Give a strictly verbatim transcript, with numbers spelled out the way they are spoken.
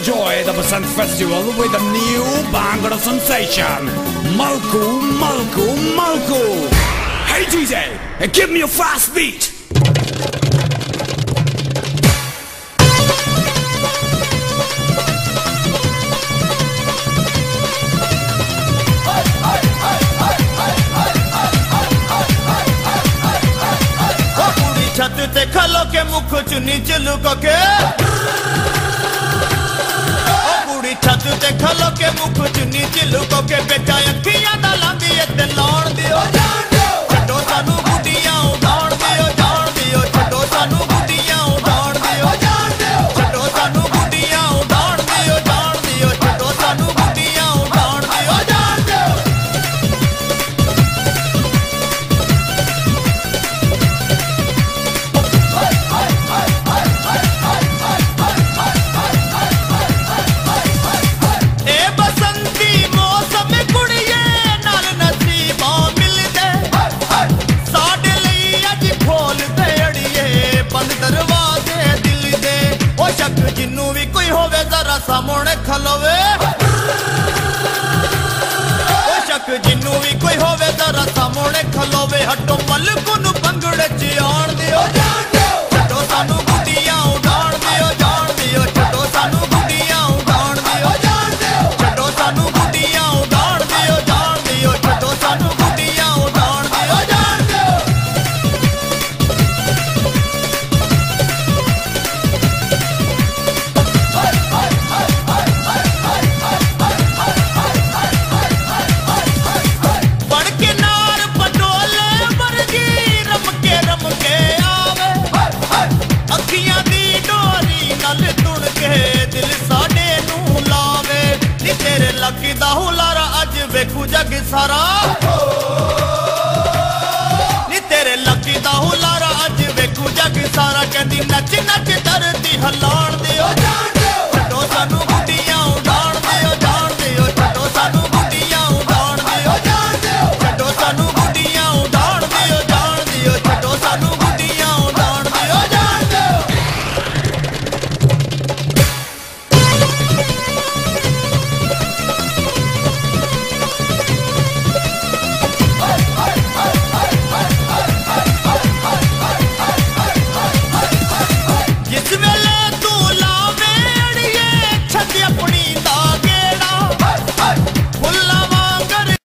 enjoy the Basant Festival with the new Bhangra sensation, Malku, Malku, Malku. Hey D J, give me a fast beat. छत ते खलो के मुख चुनी चलुको के ओ कुड़ी छत ते खलो के मुख चुनी चलुको के बेटा अखियां दा लांदी ते लाउण दियो छड्डो सानू गुड्डियां उडाउण दियो जाण दियो छड्डो सानू गुड्डियां उडाउण दियो छड्डो सानू गुड्डियां उडाउण दियो जाण दियो छड्डो सानू गुड्डियां उडाउण दियो जाण दियो जिन्नू भी कोई होवे जरा सामने खलोवे ओ शक जिन्नू भी कोई होवे जरा सामने खलोवे हटो मलकू नु पंगड़े च आण दियो छड्डो सानू गुड्डियां उडाण दियो जाण दियो छड्डो सानू गुड्डियां उडाण दियो छड्डो सानू गुड्डियां उडाण दियो जाण दियो छड्डो सानू गुड्डियां उडाण दियो जाण दियो लकी दा हुलारा अज वेखू जग सारा नी तेरे लकी दा हुलारा अज वेखू जग सारा कहंदी नच नच धरती हला